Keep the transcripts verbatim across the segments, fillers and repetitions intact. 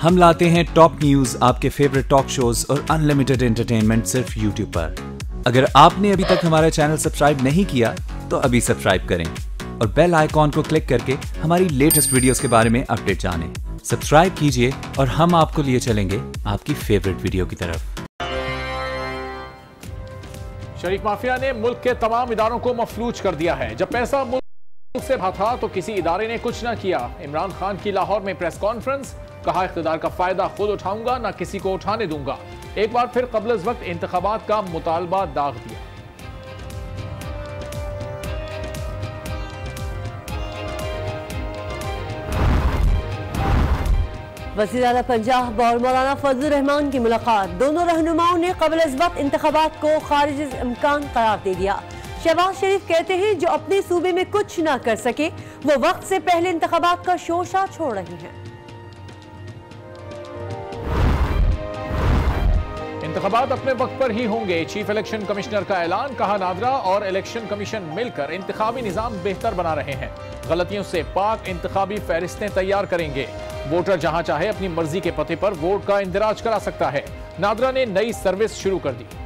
हम लाते हैं टॉप न्यूज, आपके फेवरेट टॉक शोज और अनलिमिटेड एंटरटेनमेंट सिर्फ यूट्यूब पर। अगर आपने अभी तक हमारा चैनल सब्सक्राइब नहीं किया तो अभी सब्सक्राइब करें और बेल आइकॉन को क्लिक करके हमारी लेटेस्ट वीडियोस के बारे में अपडेट जानें। सब्सक्राइब कीजिए और हम आपको लिए चलेंगे आपकी फेवरेट वीडियो की तरफ। शरीफ माफिया ने मुल्क के तमाम इदारों को मफलूज कर दिया है। जब पैसा मुल्क से रहा था तो किसी इदारे ने कुछ न किया। इमरान खान की लाहौर में प्रेस कॉन्फ्रेंस, कहा इख्तिदार का फायदा खुद उठाऊंगा, ना किसी को उठाने दूंगा। एक बार फिर कब्ल वक्त इंतखाबात का मुतालबा दाग दिया। वज़ीर आला पंजाब और मौलाना फजल रहमान की मुलाकात। दोनों रहनुमाओं ने कबल अज़ वक्त इंतखाबात को खारिज इम्कान करार दे दिया। शहबाज शरीफ कहते हैं जो अपने सूबे में कुछ ना कर सके वो वक्त से पहले इंतखाबात का शोशा छोड़ रहे हैं। इंतखाबात अपने वक्त पर ही होंगे, चीफ इलेक्शन कमिश्नर का ऐलान। कहा नादरा और इलेक्शन कमीशन मिलकर इंतखाबी निजाम बेहतर बना रहे हैं। गलतियों से पाक इंतखाबी फहरिस्तें तैयार करेंगे। वोटर जहां चाहे अपनी मर्जी के पते पर वोट का इंदिराज करा सकता है। नादरा ने नई सर्विस शुरू कर दी।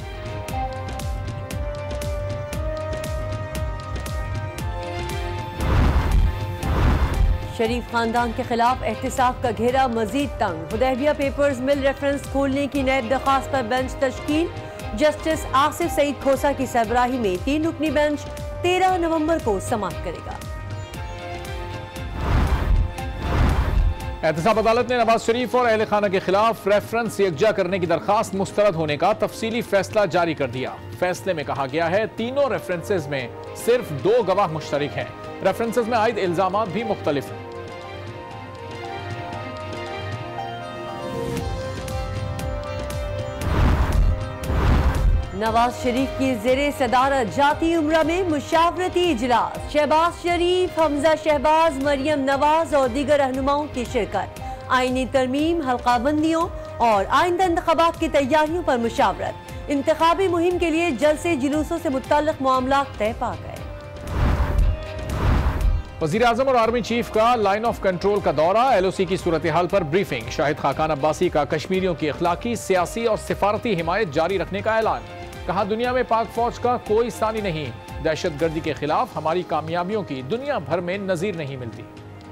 शरीफ खानदान के खिलाफ एहतिसाब का घेरा मजीद तंग। हुदैबिया पेपर्स मिल रेफरेंस खोलने की नैब दरखास्त पर बेंच तश्कील। जस्टिस आसिफ सईद खोसा की सरबराही में तीन रुकनी बेंच तेरह नवंबर को समाप्त करेगा। एहतिसाब अदालत ने नवाज शरीफ और अहले खाना के खिलाफ रेफरेंस यकजा करने की दरखास्त मुस्तरद होने का तफसीली फैसला जारी कर दिया। फैसले में कहा गया है तीनों रेफरेंसेज में सिर्फ दो गवाह मुश्तरक हैं। रेफरेंसेज में आयद इल्जामात भी मुख्तलिफ हैं। नवाज शरीफ की ज़ेरे सदारत जाती उम्रा में मुशावरती इजलास। शहबाज शरीफ, हमजा शहबाज, मरियम नवाज और दीगर रहनुमाओं की शिरकत। आईनी तरमीम, हल्काबंदियों और आइंदा इंतखाबात की तैयारियों पर मुशावरत। इंतखाबी मुहिम के लिए जलसे जुलूसों से मुत्तल्लिक मामला तय पा गए। वज़ीर आज़म और आर्मी चीफ का लाइन ऑफ कंट्रोल का दौरा, एल ओ सी की सूरत हाल पर ब्रीफिंग। शाहिद खाकान अब्बासी का कश्मीरियों की अखलाकी, सियासी और सिफारती हिमायत जारी रखने का ऐलान। कहा दुनिया में पाक फौज का कोई सानी नहीं। दहशत गर्दी के खिलाफ हमारी कामयाबियों की दुनिया भर में नजीर नहीं मिलती।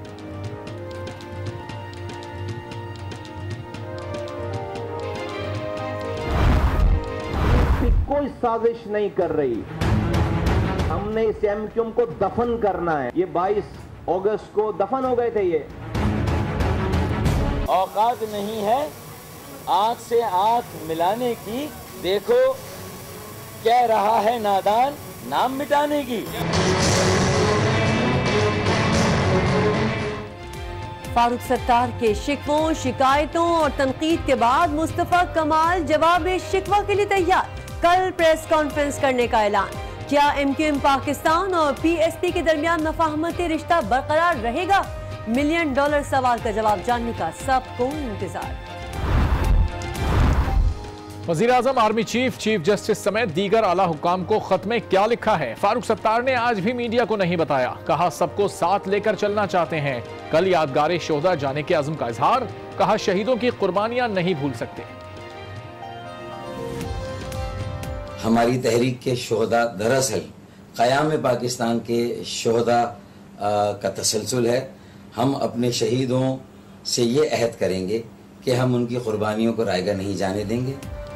कोई साजिश नहीं कर रही। हमने इस एमक्यूएम को दफन करना है। ये बाईस अगस्त को दफन हो गए थे। ये औकात नहीं है आंख से आंख मिलाने की। देखो कह रहा है नादान नाम मिटाने की। फारूक सत्तार के शिकवों, शिकायतों और तनकीद के बाद मुस्तफा कमाल जवाब शिकवा के लिए तैयार। कल प्रेस कॉन्फ्रेंस करने का ऐलान। क्या एमक्यूएम पाकिस्तान और पीएसपी के दरमियान मफाहमती रिश्ता बरकरार रहेगा? मिलियन डॉलर सवाल का जवाब जानने का सबको इंतजार। वज़ीर आज़म, आर्मी चीफ, चीफ जस्टिस समेत दीगर आला हुक्काम को खत में क्या लिखा है? फारूक सत्तार ने आज भी मीडिया को नहीं बताया। कहा सबको साथ लेकर चलना चाहते हैं। कल यादगार शोहदा जाने के अज़्म का इजहार। कहा शहीदों की कुर्बानियां नहीं भूल सकते। हमारी तहरीक के शोहदा दरअसल क़याम पाकिस्तान के शोहदा का तसलसल है। हम अपने शहीदों से ये अहद करेंगे कि हम उनकी कुर्बानियों को रायगा नहीं जाने देंगे।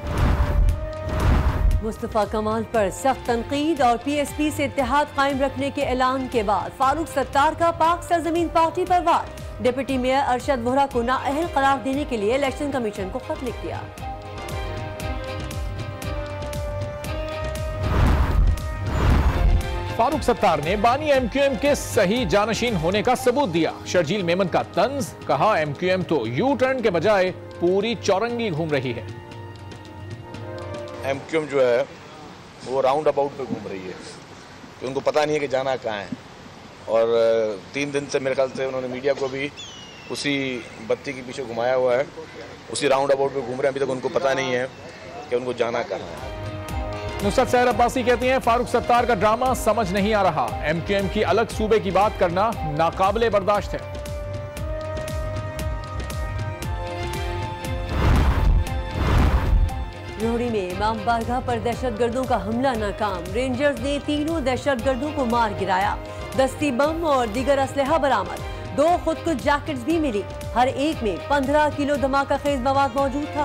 मुस्तफा कमाल पर सख्त तनकीद और पीएसपी से इत्तेहाद कायम रखने के ऐलान के बाद फारूक सत्तार का पाक सरजमीन पार्टी पर वार। डिप्टी मेयर अरशद वोहरा को नाअहल करार देने के लिए इलेक्शन कमीशन को खत लिख दिया। फारूक सत्तार ने बानी एमक्यूएम के सही जानशीन होने का सबूत दिया। शर्जील मेमन का तंज। कहा एमक्यूएम तो यू टर्न के बजाय पूरी चौरंगी घूम रही है। एमक्यूएम जो है वो राउंड अबाउट पे घूम रही है कि उनको पता नहीं है कि जाना कहाँ है। और तीन दिन से मेरे ख्याल से उन्होंने मीडिया को भी उसी बत्ती के पीछे घुमाया हुआ है, उसी राउंड अबाउट पे घूम रहे हैं। अभी तक उनको पता नहीं है कि उनको जाना कहाँ है। नुसरत सहर अब्बासी कहती हैं फारूक सत्तार का ड्रामा समझ नहीं आ रहा। एमक्यूएम की अलग सूबे की बात करना नाकाबिले बर्दाश्त है। में इमाम बारगाह पर दहशतगर्दों का हमला नाकाम। रेंजर्स ने तीनों दहशतगर्दों को मार गिराया। दस्ती बम और दीगर असलहा बरामद। दो खुदकुश जैकेट्स भी मिली। हर एक में पंद्रह किलो धमाका खेज मवाद मौजूद था।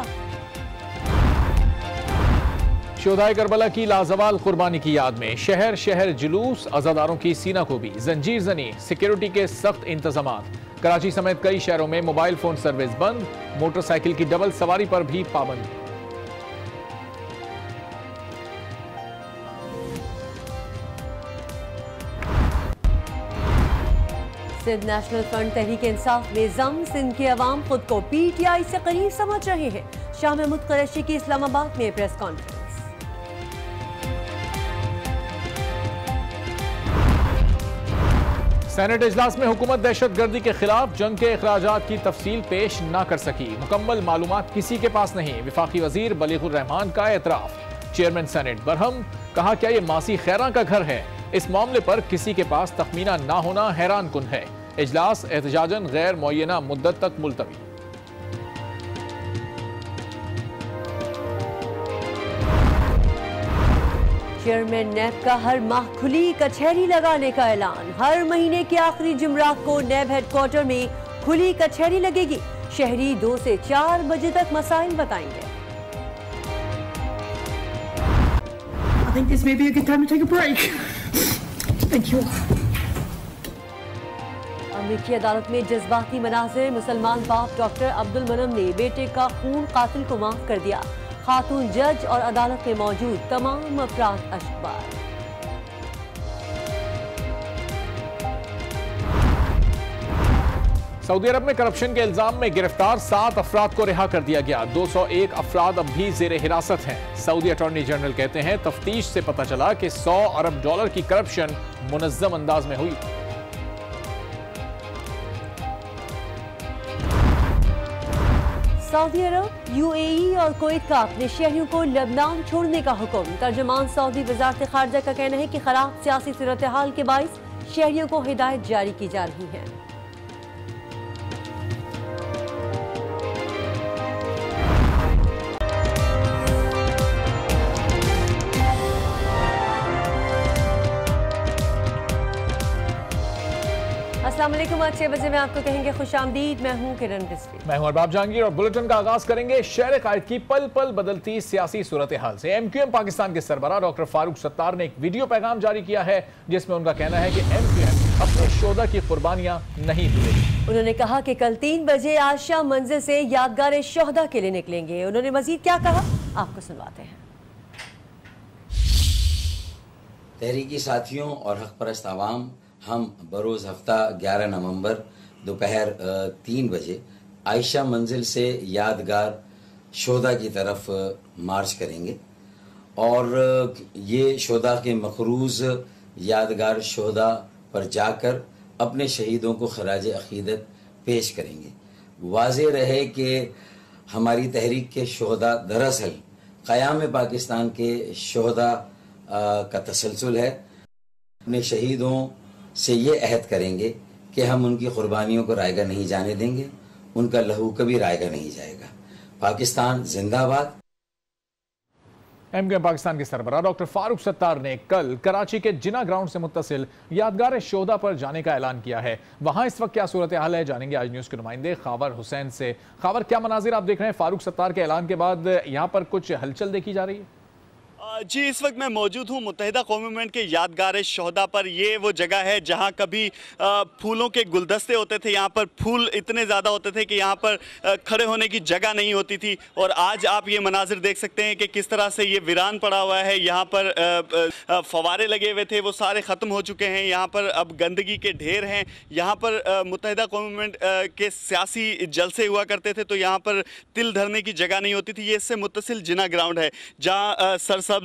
शोधाए करबला की लाजवाल कुर्बानी की याद में शहर शहर जुलूस, अजादारों की सीना को भी जंजीर जनी, सिक्योरिटी के सख्त इंतजामात। कराची समेत कई शहरों में मोबाइल फोन सर्विस बंद, मोटरसाइकिल की डबल सवारी पर भी पाबंदी। सिंध नेशनल फ्रंट तहरीक इंसाफ में जम, सिंध के अवाम खुद को पीटीआई से करीब समझ रहे हैं। शाह महमूद कुरैशी की इस्लामाबाद में प्रेस कॉन्फ्रेंस। सेनेट इजलास में हुकूमत दहशतगर्दी के खिलाफ जंग के अखराजात की तफसील पेश न कर सकी। मुकम्मल मालूमात किसी के पास नहीं। विफाकी वजीर बलीगुर रहमान का एतराफ। चेयरमैन सेनेट बरहम, कहा क्या ये मासी खैरा का घर है? इस मामले पर किसी के पास तखमीना ना होना हैरान कुन है। इजलास एहतजाजन गैर मुअय्यना मुद्दत तक मुलतवी। चेयरमैन नैब का हर माह खुली कचहरी लगाने का ऐलान। हर महीने के आखिरी जुमरात को नैब हेडक्वार्टर में खुली कचहरी लगेगी। शहरी दो से चार बजे तक मसाइल बताएंगे। I think this may be a good time to take a break. Thank you. अमरीकी अदालत में जज्बाती मनाजिर। मुसलमान बाप डॉक्टर अब्दुल मनम ने बेटे का खून कातिल को माफ कर दिया। खातून जज और अदालत में मौजूद तमाम अफराद अशकबार। सऊदी अरब में करप्शन के इल्जाम में गिरफ्तार सात अफराद को रिहा कर दिया गया। दो सौ एक अफराद अब भी जेर हिरासत हैं। सऊदी अटॉर्नी जनरल कहते हैं तफ्तीश से पता चला कि सौ अरब डॉलर की करप्शन मुनज़्ज़म अंदाज में हुई। सऊदी अरब, यूएई और कुवैत का अपने शहरियों को लेबनान छोड़ने का हुक्म। तर्जुमान सऊदी वज़ारत ख़ारिजा का कहना है कि खराब सियासी सूरत हाल के बाइस शहरियों को हिदायत जारी की जा रही है। अस्सलाम वालेकुम। आज छह बजे में आपको कहेंगे खुशामदीद। मैं हूं किरण रिजवी। मैं हूं अरबाब जहांगीर और बुलेटिन का आगाज करेंगे शहर कायद की पल पल बदलती सियासी सूरत हाल से। एम क्यू एम पाकिस्तान के सरबराह डॉक्टर फारूक सत्तार ने एक वीडियो पैगाम जारी किया है जिसमें उनका कहना है कि एम क्यू एम अपने शोधा की कुर्बानियां नहीं भूलेगी। उन्होंने कहा कि कल तीन बजे आज शाम मंजिल से यादगार शोहदा के लिए निकलेंगे। उन्होंने मजीद क्या कहा, आपको सुनवाते हैं। तहरीकी साथियों और हक परस्त आवाम, हम बरोज़ हफ्ता ग्यारह नवंबर दोपहर तीन बजे आयशा मंजिल से यादगार शोधा की तरफ मार्च करेंगे और ये शोधा के मखरूज यादगार शोधा पर जाकर अपने शहीदों को खराज अकीदत पेश करेंगे। वाज़ेह रहे कि हमारी तहरीक के शोधा दरअसल क़याम पाकिस्तान के शोधा का तसलसल है। अपने शहीदों से ये अहद करेंगे कि हम उनकी कुर्बानियों को रायगा नहीं जाने देंगे, उनका लहू कभी रायगा नहीं जाएगा। पाकिस्तान जिंदाबाद। एम क्यू एम पाकिस्तान के सरबराह डॉक्टर फारूक सत्तार ने कल कराची के जिना ग्राउंड से मुत्तसिल यादगार शोधा पर जाने का ऐलान किया है। वहां इस वक्त क्या सूरत हाल है, जानेंगे आज न्यूज के नुमाइंदे खावर हुसैन से। खावर, क्या मनाजिर आप देख रहे हैं फारूक सत्तार के ऐलान के बाद? यहाँ पर कुछ हलचल देखी जा रही है? जी, इस वक्त मैं मौजूद हूँ मुत्तहिदा कौमी मूवमेंट के यादगार शोहदा पर। ये वो जगह है जहाँ कभी फूलों के गुलदस्ते होते थे। यहाँ पर फूल इतने ज़्यादा होते थे कि यहाँ पर खड़े होने की जगह नहीं होती थी। और आज आप ये मनाजिर देख सकते हैं कि किस तरह से ये वीरान पड़ा हुआ है। यहाँ पर फवारे लगे हुए थे, वो सारे ख़त्म हो चुके हैं। यहाँ पर अब गंदगी के ढेर हैं। यहाँ पर मुत्तहिदा कौमी मूवमेंट के सियासी जलसे हुआ करते थे तो यहाँ पर तिल धरने की जगह नहीं होती थी। ये इससे मुत्तसिल जिना ग्राउंड है जहाँ सरसब्ज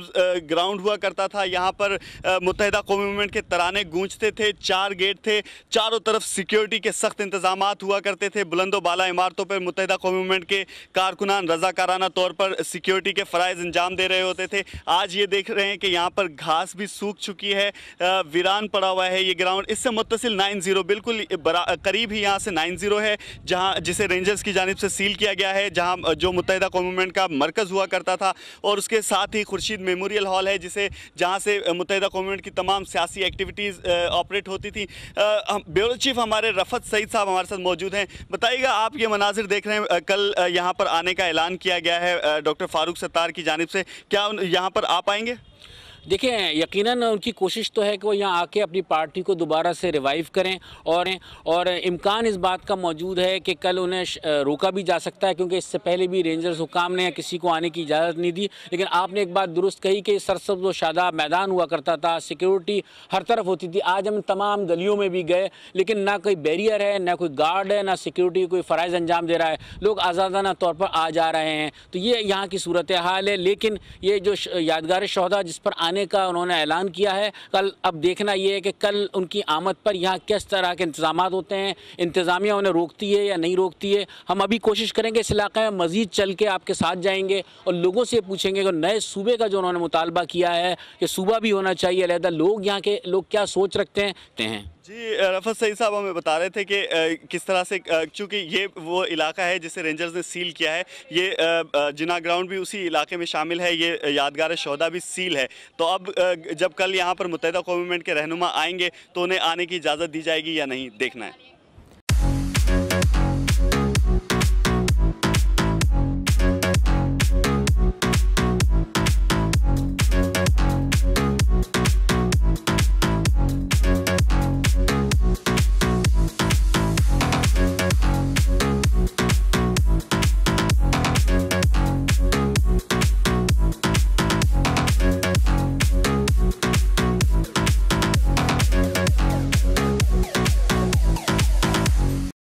सब्ज ग्राउंड हुआ करता था। यहाँ पर मुत्तहिदा कौमी मूवमेंट के तराने गूंजते थे, चार गेट थे, चारों तरफ सिक्योरिटी के सख्त इंतजाम हुआ करते थे। बुलंदो बाला इमारतों पर मुत्तहिदा कौमी मूवमेंट के कारकुनान रजाकाराना तौर पर सिक्योरिटी के फ़राइज़ अंजाम दे रहे होते थे। आज ये देख रहे हैं कि यहाँ पर घास भी सूख चुकी है, वीरान पड़ा हुआ है ये ग्राउंड। इससे मुत्तसिल नाइन ज़ीरो बिल्कुल करीब ही यहाँ से नाइन ज़ीरो है, जहाँ जिसे रेंजर्स की जानिब से सील किया गया है, जहाँ जो मुत्तहिदा कौमी मूवमेंट का मरकज़ हुआ करता था। और उसके साथ ही खुर्शीद मेमोरियल हॉल है, जिसे जहाँ से मुत्तहिदा कौमी मूवमेंट की तमाम सियासी एक्टिविटीज़ ऑपरेट होती थी। ब्यूरो चीफ हमारे रफ़त सईद साहब हमारे साथ मौजूद हैं। बताइएगा, आप ये मनाजिर देख रहे हैं, कल यहाँ पर आने का ऐलान किया गया है डॉक्टर फारूक सत्तार की जानिब से, क्या यहाँ पर आ पाएंगे? देखिए, यकीनन उनकी कोशिश तो है कि वो यहाँ आके अपनी पार्टी को दोबारा से रिवाइव करें और और इम्कान इस बात का मौजूद है कि कल उन्हें रोका भी जा सकता है, क्योंकि इससे पहले भी रेंजर्स हुकाम ने किसी को आने की इजाज़त नहीं दी। लेकिन आपने एक बात दुरुस्त कही कि सरसब्ज़ व शादाब मैदान हुआ करता था, सिक्योरिटी हर तरफ होती थी। आज हम तमाम गलियों में भी गए, लेकिन ना कोई बैरियर है, ना कोई गार्ड है, ना सिक्योरिटी कोई फ़राइज़ अंजाम दे रहा है। लोग आज़ादाना तौर पर आ जा रहे हैं। तो ये यहाँ की सूरत हाल है। लेकिन ये जो यादगार शोहदा जिस पर आने का उन्होंने ऐलान किया है, कल अब देखना यह है कि कल उनकी आमद पर यहाँ किस तरह के इंतजाम होते हैं, इंतज़ामिया उन्हें रोकती है या नहीं रोकती है। हम अभी कोशिश करेंगे इस इलाके में मज़ीद चल के आपके साथ जाएंगे और लोगों से पूछेंगे कि नए सूबे का जो उन्होंने मुतालबा किया है कि सूबा भी होना चाहिए अलहदा, लोग यहाँ के लोग क्या सोच रखते हैं। जी, रफ़त सईद साहब हमें बता रहे थे कि किस तरह से, चूँकि ये वो इलाका है जिसे रेंजर्स ने सील किया है, ये जिना ग्राउंड भी उसी इलाके में शामिल है, ये यादगार शोहदा भी सील है। तो अब जब कल यहाँ पर मुत्तहिदा कौमी मूवमेंट के रहनुमा आएंगे तो उन्हें आने की इजाज़त दी जाएगी या नहीं, देखना है।